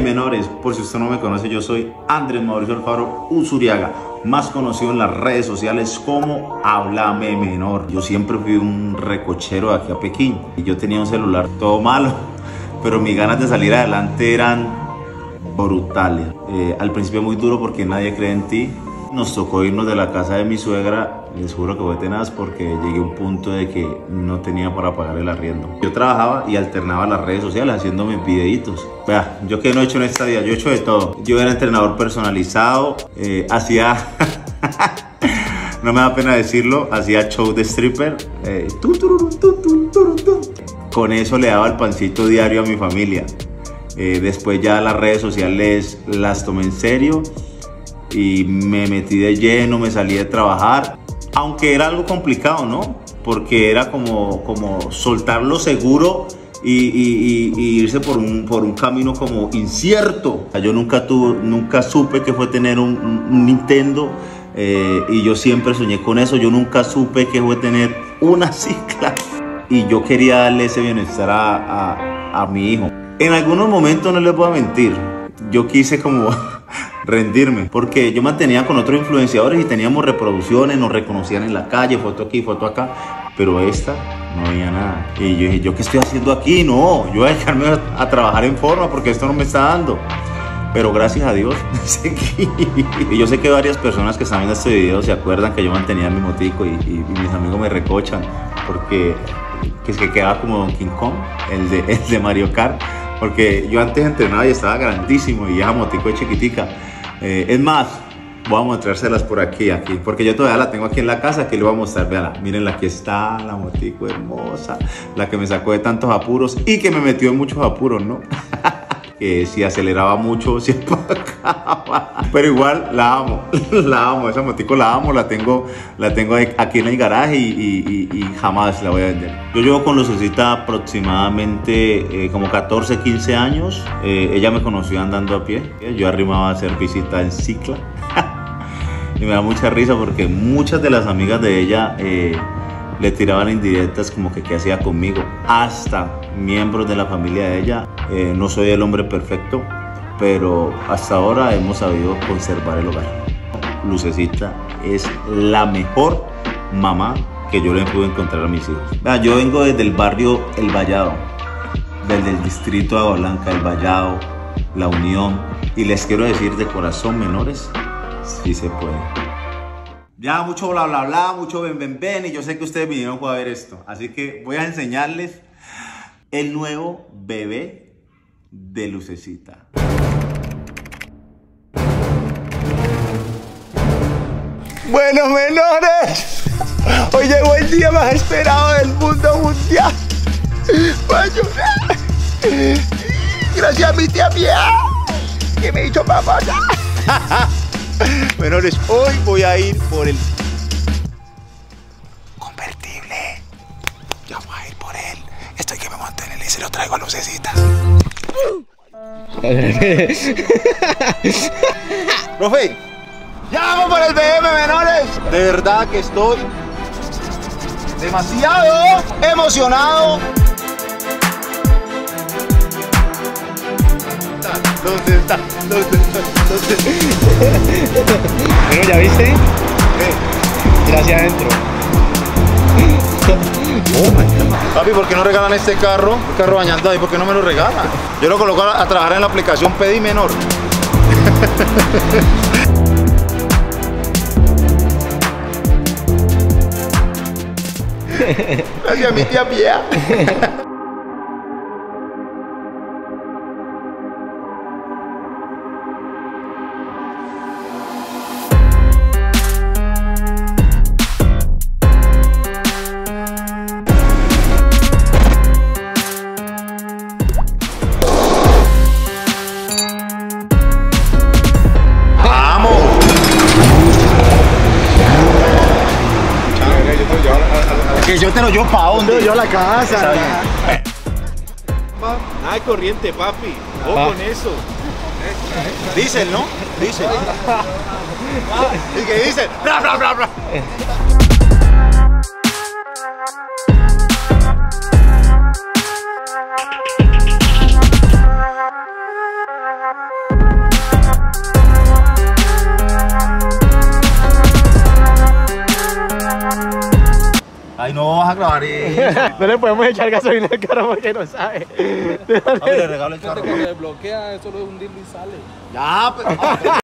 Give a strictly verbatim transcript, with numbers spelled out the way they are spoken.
menores, por si usted no me conoce, yo soy Andrés Mauricio Alfaro Usuriaga, más conocido en las redes sociales como Háblame Menor. Yo siempre fui un recochero de aquí a Pekín y yo tenía un celular todo malo, pero mis ganas de salir adelante eran brutales. Eh, al principio muy duro porque nadie cree en ti. Nos tocó irnos de la casa de mi suegra, les juro que fue tenaz porque llegué a un punto de que no tenía para pagar el arriendo. Yo trabajaba y alternaba las redes sociales haciendo mis videitos. Vea, yo que no he hecho en esta vida, yo he hecho de todo. Yo era entrenador personalizado, eh, hacía, no me da pena decirlo, hacía show de stripper. Eh, tu, tururú, tu, tu, tururú, tu. Con eso le daba el pancito diario a mi familia. Eh, después ya las redes sociales las tomé en serio y me metí de lleno, me salí de trabajar, aunque era algo complicado, ¿no? Porque era como, como soltar lo seguro y, y, y, y irse por un, por un camino como incierto. Yo nunca, tuve, nunca supe que fue tener un, un Nintendo eh, y yo siempre soñé con eso. Yo nunca supe que fue tener una cicla y yo quería darle ese bienestar a, a, a mi hijo. En algunos momentos, no les voy a mentir, yo quise como rendirme, porque yo mantenía con otros influenciadores y teníamos reproducciones, nos reconocían en la calle, foto aquí, foto acá, pero esta no había nada. Y yo dije, ¿yo qué estoy haciendo aquí? No, yo voy a dedicarme a, a trabajar en forma porque esto no me está dando. Pero gracias a Dios, seguí. Y yo sé que varias personas que están viendo este video se acuerdan que yo mantenía mi motico y, y, y mis amigos me recochan porque que es que quedaba como Donkey Kong, el de, el de Mario Kart. Porque yo antes entrenaba y estaba grandísimo y esa motico es chiquitica. Eh, es más, voy a mostrárselas por aquí, aquí, porque yo todavía la tengo aquí en la casa, que le voy a mostrar, véala, mírenla, aquí está la motico hermosa, la que me sacó de tantos apuros y que me metió en muchos apuros, ¿no? Que si aceleraba mucho, si apagaba, pero igual la amo, la amo, esa motico la amo, la tengo, la tengo aquí en el garaje y, y, y, y jamás la voy a vender. Yo llevo con Lucecita aproximadamente eh, como catorce, quince años. Eh, ella me conoció andando a pie, yo arrimaba a hacer visita en cicla y me da mucha risa porque muchas de las amigas de ella eh, le tiraban indirectas como que qué hacía conmigo, hasta miembros de la familia de ella. Eh, no soy el hombre perfecto, pero hasta ahora hemos sabido conservar el hogar. Lucecita es la mejor mamá que yo le pude encontrar a mis hijos. Vea, yo vengo desde el barrio El Vallado, desde el distrito de Agua Blanca, El Vallado, La Unión, y les quiero decir de corazón, menores, sí se puede. Ya mucho bla bla bla, mucho ven ven ven, y yo sé que ustedes vinieron a ver esto, así que voy a enseñarles el nuevo bebé de Lucecita. Bueno, menores, hoy llegó el día más esperado del mundo mundial. Voy a llorar. Gracias a mi tía Pia, que me hizo papá. Menores, hoy voy a ir por el convertible. Ya voy a ir por él. Estoy que me monto en él y se lo traigo a Lucecita. Profe, ya vamos por el B M, menores. De verdad que estoy demasiado emocionado. ¿Dónde está? ¿Dónde está? ¿Dónde está? Bueno, ¿ya viste? ¿Qué? Ir hacia adentro. Oh my God. Papi, ¿por qué no regalan este carro? El carro bañando ahí, ¿por qué no me lo regalan? Yo lo coloco a, a trabajar en la aplicación Pedi Menor. Gracias a mi tía Pia. Que yo te lo llevo para dónde? Yo a la casa. Nada de corriente, papi. Ojo Ah. con eso. Dicen, ¿no? Dicen. ¿Y qué dicen? Bla, bla, bla, bla. vas a grabar eso. No le podemos echar gasolina al carro porque no sabe. Papi, le regalo el carro. Cuando se desbloquea, eso lo hundirlo y sale. Ya, pero...